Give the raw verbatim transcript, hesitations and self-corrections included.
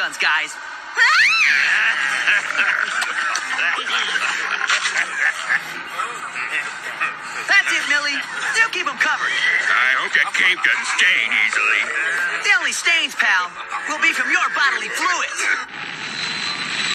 guns, guys. That's it, Millie. They'll keep them covered. I hope your cape doesn't stain easily. The only stains, pal, will be from your bodily fluids.